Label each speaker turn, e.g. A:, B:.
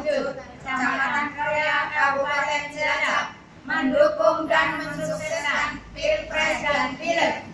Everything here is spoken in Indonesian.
A: Wujud, Kecamatan Karya, Kabupaten Cilacap, mendukung dan mensukseskan Pilpres dan Pileg